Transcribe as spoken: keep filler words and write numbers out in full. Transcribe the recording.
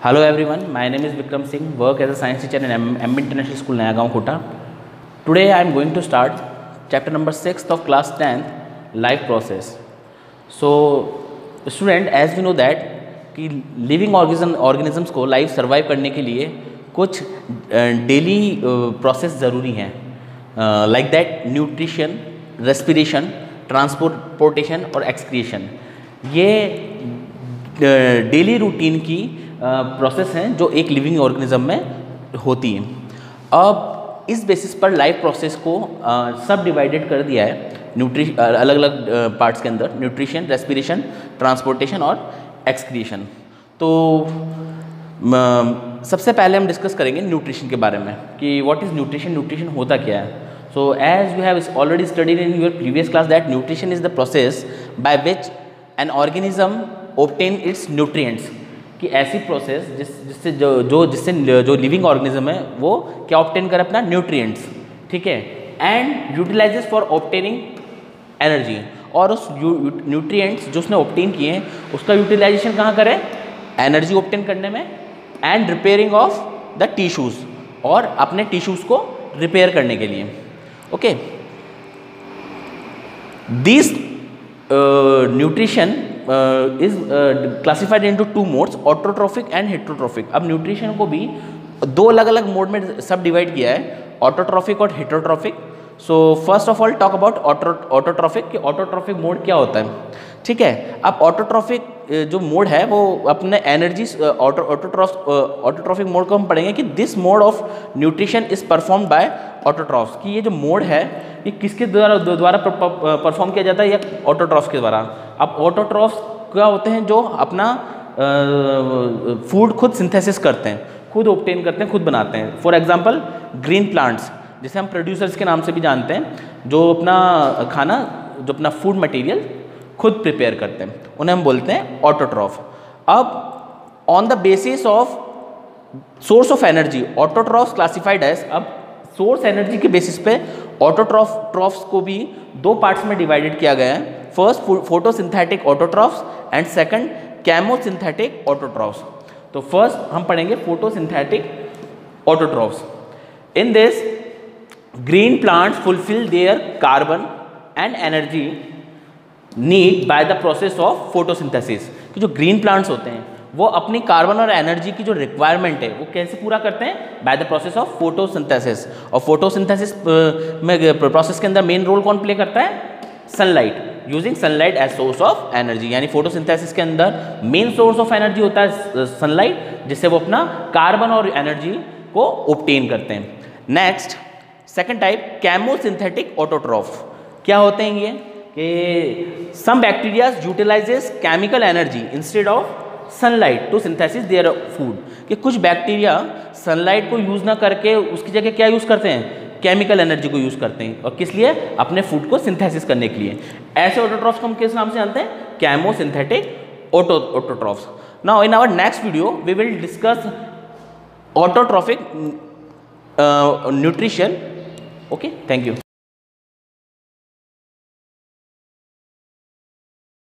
Hello everyone, my name is Vikram Singh, work as a science teacher in M B International School, Nayagaon, Kota. Today I am going to start chapter number six of class tenth, life process. So student, as we know that कि living organism organisms को life survive करने के लिए कुछ daily process ज़रूरी हैं, like that nutrition, respiration, transportation और excretion. ये डेली रूटीन की प्रोसेस हैं जो एक लिविंग ऑर्गेनिज्म में होती हैं. अब इस बेसिस पर लाइफ प्रोसेस को सब डिवाइडेड कर दिया है न्यूट्रि अलग अलग पार्ट्स के अंदर: न्यूट्रिशन, रेस्पिरेशन, ट्रांसपोर्टेशन और एक्सक्रीशन. तो सबसे पहले हम डिस्कस करेंगे न्यूट्रिशन के बारे में कि व्हाट इज़ न्यूट्रिशन. न्यूट्रिशन होता क्या है? So as you have already studied in your previous class that nutrition is the process by which an organism obtain its nutrients. कि ऐसी प्रोसेस जिस जिससे जो जो जिससे जो लिविंग ऑर्गेनिज्म है वो क्या ऑब्टेन करे? अपना न्यूट्रिएंट्स. ठीक है. And utilizes for obtaining energy. और उस न्यूट्रिएंट्स जो उसने ऑब्टेन किए हैं उसका यूटिलाइजेशन कहाँ करें? एनर्जी ऑब्टेन करने में. And repairing of the tissues, और अपने टिश्यूज़ को रिपेयर करने के लिए. Okay. This nutrition is classified into two modes, autotrophic and heterotrophic. अब न्यूट्रिशन को भी दो अलग अलग मोड में सब डिवाइड किया है, ऑटोट्रॉफिक और heterotrophic. So first of all talk about autotrophic कि ऑटोट्रॉफिक मोड क्या होता है. ठीक है. अब ऑटोट्रॉफिक जो मोड है वो अपने एनर्जी ऑटोट्रॉफ ऑटोट्रॉफिक मोड को हम पढ़ेंगे कि this mode of nutrition is perform by autotrophs. कि ये जो मोड है ये किसके द्वारा द्वारा परफॉर्म किया जाता है? या ऑटोट्रॉफ्स के द्वारा. अब ऑटोट्रॉफ्स क्या होते हैं? जो अपना फूड खुद सिंथेसिस करते हैं, खुद ऑब्टेन करते हैं, खुद बनाते हैं. फॉर एग्जांपल ग्रीन प्लांट्स, जिसे हम प्रोड्यूसर्स के नाम से भी जानते हैं, जो अपना खाना, जो अपना फूड मटेरियल खुद प्रिपेयर करते हैं, उन्हें हम बोलते हैं ऑटोट्रॉफ. अब on the basis of source of energy, autotrophs classified as. अब सोर्स एनर्जी के बेसिस पे ऑटोट्रॉफ ट्रॉफ्स को भी दो पार्ट्स में डिवाइडेड किया गया है. First photosynthetic autotrophs and second chemosynthetic autotrophs. तो फर्स्ट हम पढ़ेंगे photosynthetic autotrophs. In this green plants fulfill their carbon and energy need by the process of photosynthesis. कि जो ग्रीन प्लांट्स होते हैं वो अपनी कार्बन और एनर्जी की जो रिक्वायरमेंट है वो कैसे पूरा करते हैं? By the process of photosynthesis. और फोटोसिंथेसिस में प्रोसेस के अंदर मेन रोल कौन प्ले करता है? Sunlight. Using sunlight as source of energy. यानी फोटोसिंथेसिस के अंदर मेन सोर्स ऑफ एनर्जी होता है सनलाइट, जिससे वो अपना कार्बन और एनर्जी को ऑब्टेन करते हैं. Next second type chemosynthetic autotroph. क्या होते हैं ये? कि some bacteria utilizes chemical energy instead of sunlight to synthesis their food. कि कुछ बैक्टीरिया सनलाइट को यूज़ ना करके उसकी जगह क्या यूज़ करते हैं? केमिकल एनर्जी को यूज़ करते हैं. और किस लिए? अपने फूड को सिंथेसिस करने के लिए. ऐसे ऑटोट्रॉफ्स को हम किस नाम से जानते हैं? Chemosynthetic auto autotrophs. Now in our next video we will discuss autotrophic nutrition. Okay, thank you.